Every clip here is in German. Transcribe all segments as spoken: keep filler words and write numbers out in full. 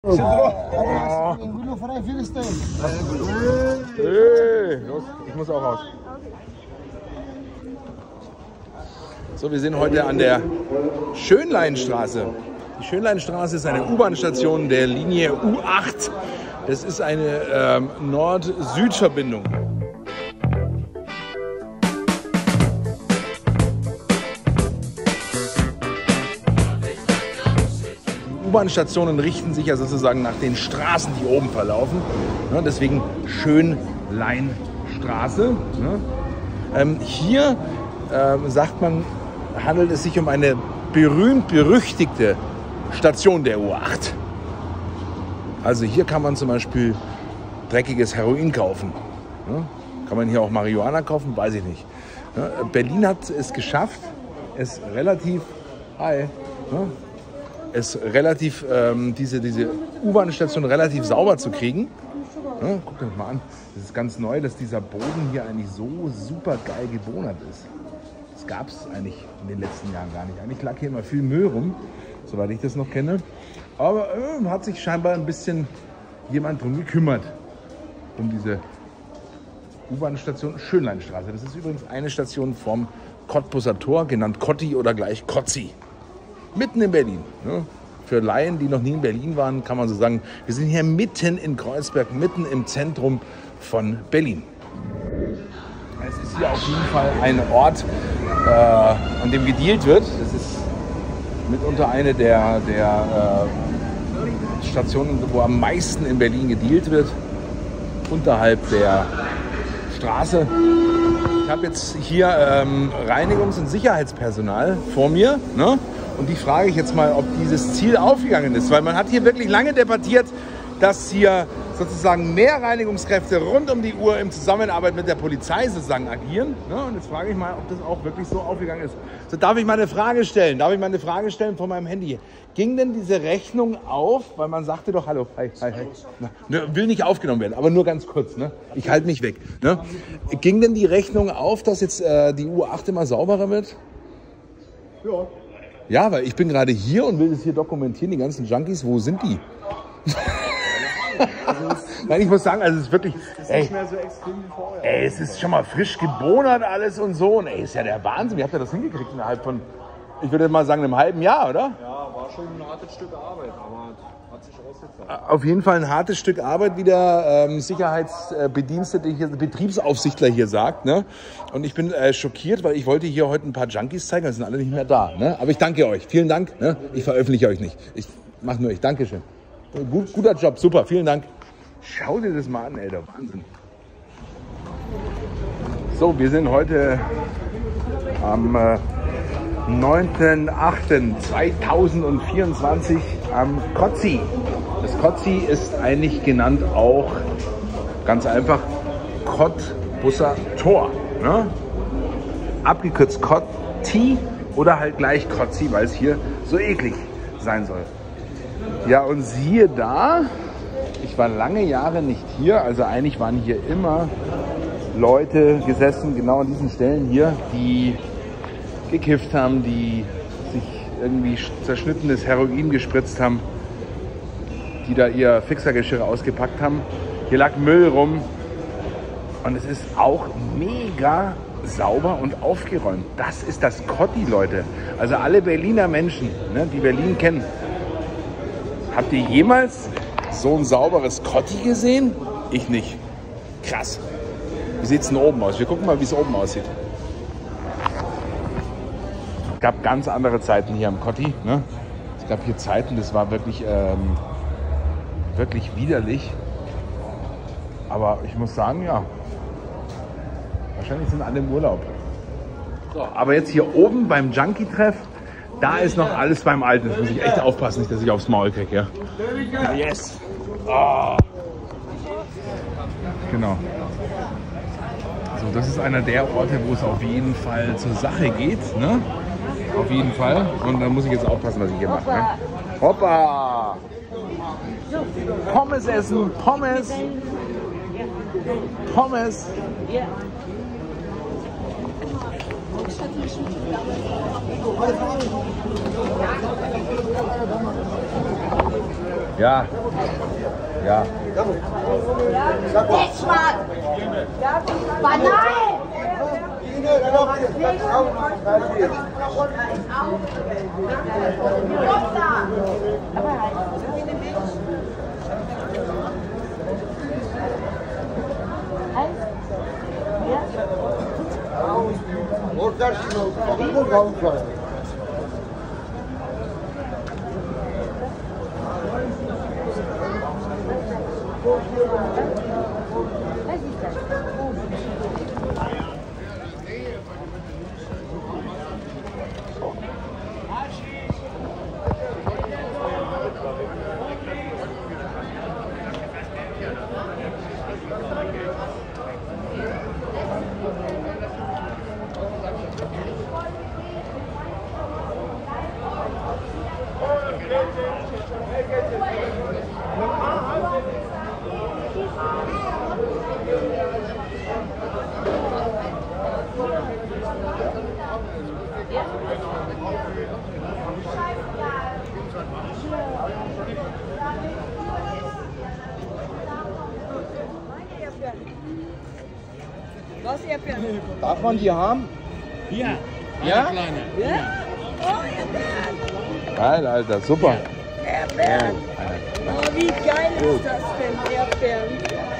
Oh. Hey, los, ich muss auch raus. So, wir sind heute an der Schönleinstraße. Die Schönleinstraße ist eine U-Bahn-Station der Linie U acht. Das ist eine ähm, Nord-Süd-Verbindung. U-Bahn-Stationen richten sich ja sozusagen nach den Straßen, die oben verlaufen. Ja, deswegen Schönleinstraße. Ja. Ähm, hier ähm, sagt man, handelt es sich um eine berühmt-berüchtigte Station der U acht. Also hier kann man zum Beispiel dreckiges Heroin kaufen. Ja. Kann man hier auch Marihuana kaufen? Weiß ich nicht. Ja. Berlin hat es geschafft, es relativ... Hi. Ja. es relativ, ähm, diese, diese U-Bahn-Station relativ sauber zu kriegen. Ja, guckt euch mal an, das ist ganz neu, dass dieser Boden hier eigentlich so super geil gebonert ist. Das gab es eigentlich in den letzten Jahren gar nicht. Eigentlich lag hier immer viel Müll rum, soweit ich das noch kenne. Aber äh, hat sich scheinbar ein bisschen jemand drum gekümmert, um diese U-Bahn-Station Schönleinstraße. Das ist übrigens eine Station vom Cottbuser Tor, genannt Kotti oder gleich Kotzi. Mitten in Berlin. Ne? Für Laien, die noch nie in Berlin waren, kann man so sagen, wir sind hier mitten in Kreuzberg, mitten im Zentrum von Berlin. Es ist hier auf jeden Fall ein Ort, äh, an dem gedealt wird. Das ist mitunter eine der, der äh, Stationen, wo am meisten in Berlin gedealt wird, unterhalb der Straße. Ich habe jetzt hier ähm, Reinigungs- und Sicherheitspersonal vor mir, ne? Und die frage ich jetzt mal, ob dieses Ziel aufgegangen ist. Weil man hat hier wirklich lange debattiert, dass hier sozusagen mehr Reinigungskräfte rund um die Uhr in Zusammenarbeit mit der Polizei sozusagen agieren. Und jetzt frage ich mal, ob das auch wirklich so aufgegangen ist. So, darf ich mal eine Frage stellen? Darf ich mal eine Frage stellen von meinem Handy? Ging denn diese Rechnung auf? Weil man sagte doch, hallo, hi, hi, hi. Na, ne, will nicht aufgenommen werden, aber nur ganz kurz. Ne? Ich halte mich weg. Ne? Ging denn die Rechnung auf, dass jetzt äh, die U acht immer sauberer wird? Ja. Ja, weil ich bin gerade hier und will das hier dokumentieren, die ganzen Junkies, wo sind die? Nein, ich muss sagen, also es ist wirklich, das ist ey, nicht mehr so extrem wie vorher. Ey, es ist schon mal frisch gebonert alles und so. Und ey, ist ja der Wahnsinn. Wie habt ihr das hingekriegt innerhalb von, ich würde mal sagen, einem halben Jahr, oder? Ja, war schon ein hartes Stück Arbeit, aber hat sich ausgezahlt. Auf jeden Fall ein hartes Stück Arbeit, wie der ähm, Sicherheitsbedienstete, hier, Betriebsaufsichtler hier sagt. Ne? Und ich bin äh, schockiert, weil ich wollte hier heute ein paar Junkies zeigen, das sind alle nicht mehr da. Ne? Aber ich danke euch. Vielen Dank. Ne? Ich veröffentliche euch nicht. Ich mache nur ich. Dankeschön. Gut, guter Job, super, vielen Dank. Schau dir das mal an, ey, der Wahnsinn. So, wir sind heute am äh, neunten achten zweitausendvierundzwanzig am Kotzi. Das Kotzi ist eigentlich genannt auch ganz einfach Cottbuser Tor. Ne? Abgekürzt Kotti oder halt gleich Kotzi, weil es hier so eklig sein soll. Ja, und siehe da, ich war lange Jahre nicht hier, also eigentlich waren hier immer Leute gesessen, genau an diesen Stellen hier, die gekifft haben, die sich irgendwie zerschnittenes Heroin gespritzt haben, die da ihr Fixergeschirr ausgepackt haben. Hier lag Müll rum und es ist auch mega sauber und aufgeräumt. Das ist das Kotti, Leute. Also alle Berliner Menschen, ne, die Berlin kennen. Habt ihr jemals so ein sauberes Kotti gesehen? Ich nicht. Krass. Wie sieht es denn oben aus? Wir gucken mal, wie es oben aussieht. Es gab ganz andere Zeiten hier am Kotti. Ne? Es gab hier Zeiten, das war wirklich, ähm, wirklich widerlich. Aber ich muss sagen, ja, wahrscheinlich sind alle im Urlaub. So, aber jetzt hier oben beim Junkie-Treff, da ist noch alles beim Alten. Das muss ich echt aufpassen, nicht, dass ich aufs Maul kriege. Ja? Yes. Oh. Genau. So, das ist einer der Orte, wo es auf jeden Fall zur Sache geht. Ne? Auf jeden Fall. Und da muss ich jetzt aufpassen, was ich hier mache. Ne? Hoppa! Pommes essen, Pommes! Pommes! Ja. Ja. Jetzt mal! Banal! Was Erdbeeren? Darf man die haben? Ja, Ja? kleine. Ja? Oh, Erdbeeren! Geil, Alter, super. Erdbeeren! Oh, wie geil ist das denn, Erdbeeren?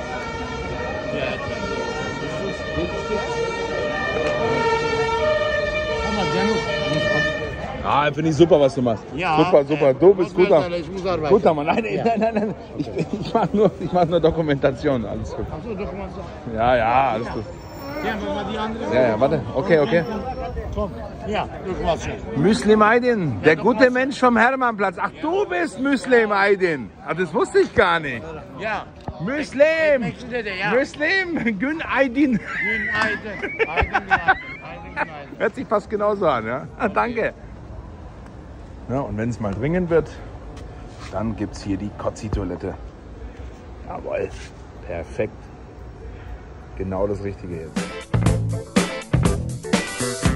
Ah, finde ich super, was du machst. Ja, super, super. Du bist muss guter, weiter, ich muss arbeiten. guter Mann. Nein, Ja. nein, nein, nein. Ich, ich mache nur, ich mach nur Dokumentation. Alles gut. Achso, doch mal so. Ja, ja, alles gut. Ja, wenn wir die andere. Ja, ja, warte. Okay, okay. Komm. Ja, doch mal so. Müslim Aydin, der gute Mensch vom Hermannplatz. Ach, du bist Müslim Aydin. Ah, das wusste ich gar nicht. Ja. Müslim! Ekmekçide de ya. Müslim! Gün Aydin. Günaydın. Aydın günaydın. Aydın günaydın. Hört sich fast genauso an, ja? Ah, danke. Ja, und wenn es mal dringend wird, dann gibt es hier die Kotzi-Toilette. Jawohl, perfekt. Genau das Richtige jetzt.